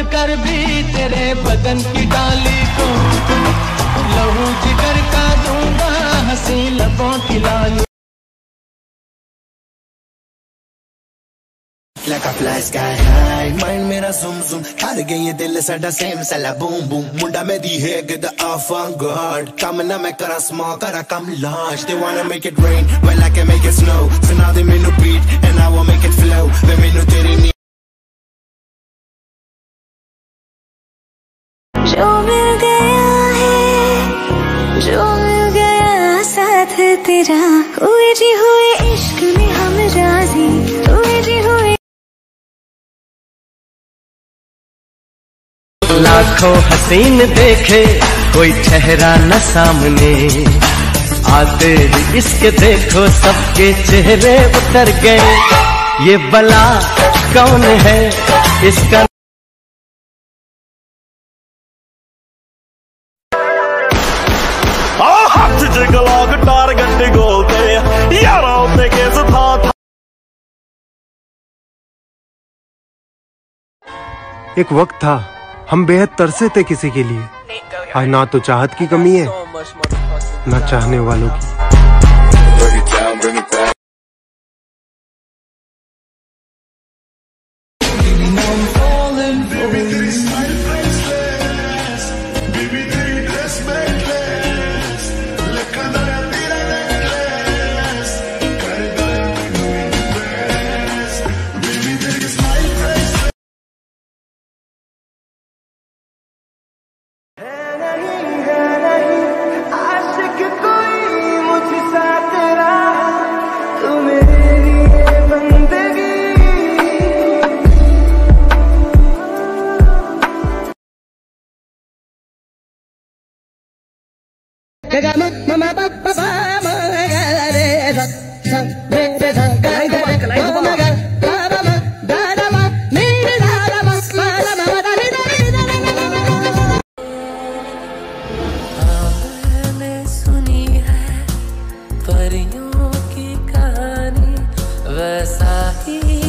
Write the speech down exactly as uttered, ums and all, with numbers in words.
कर भी तेरे बदन की डाली को लहू जिगर का दूंगा हंसी लबों की लाली। Like a fly sky high, mind मेरा zoom zoom, कर गई ये दिल साडा same साला boom boom, मुंडा में दी है get the avant-garde, काम ना मैं करा small, करा काम large, they wanna make it rain, well I can make it snow, so now they me no beat, and I will make it flow, they me no तेरी नी जो मिल गया है, जो मिल गया साथ तेरा, हुए जी हुए इश्क में हम राजी, हुए जी हुए। लाखों हसीन देखे कोई ठहरा न सामने, आते ही इसके देखो सबके चेहरे उतर गए, ये बला कौन है इसका। हथ जगला गिटार गड्डी गोलते यारा उत्ते केस था। एक वक्त था हम बेहद तरसे थे किसी के लिए, आज ना तो चाहत की कमी है ना चाहने वालों की। सुनी है परियों की कहानी, वैसा ही